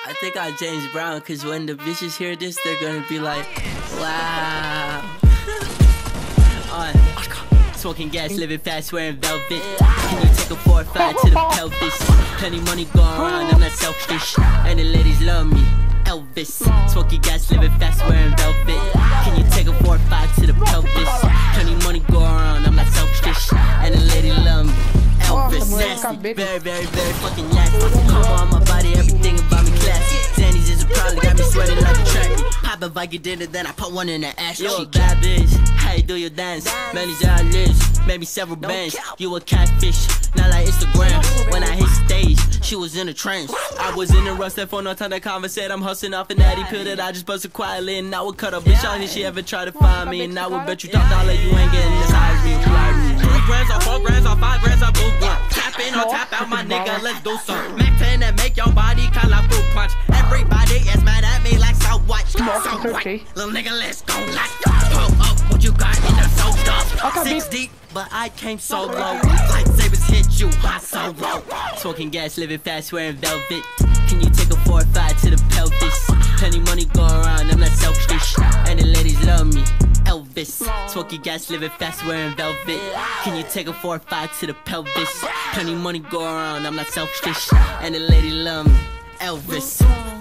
I think I'm James Brown, cause when the bitches hear this, they're gonna be like, wow. Smoking gas, living fast, wearing velvet. Can you take a 4 or 5 to the pelvis? Plenty money going around, I'm not selfish. And the ladies love me, Elvis. Smoking gas, living fast, wearing velvet. Can you take a 4 or 5 to the pelvis? Plenty money going around, I'm not selfish. And the ladies love me, Elvis. Nasty, very, very, very fucking nasty. Come on my body, everything about me classy. Zannies is a problem, got me sweating like a track. Pop a Viking dinner, then I put one in the ass. You a bad bitch, how you do your dance? Many lives, maybe several bands. You a catfish, not like Instagram. When I hit stage, she was in a trance. I was in a rush, that for no time to conversate. I'm hustling off an natty pill that I just busted quietly. And I would cut a bitch out if she ever try to find me. And I would bet you $1 you ain't getting as high as me. 3 grams or 4 grams or 5 grams, I both one. Tap in or tap out, my nigga, let's do some. Mac 10 that make your body kinda like fruit punch. Everybody is mad at me like so what? So what? Little nigga, let's go. Pull up what you got in the soda. 6 deep, but I came so low. Lightsabers hit you, hot so low. Smoking gas, living fast, wearing velvet. Can you take a 4 or 5 to the pelvis? Plenty money going around, I'm not selfish. And the ladies love me, Elvis. Smoking gas, living fast, wearing velvet. Can you take a 4 or 5 to the pelvis? Plenty money going around, I'm not selfish. And the ladies love me, Elvis.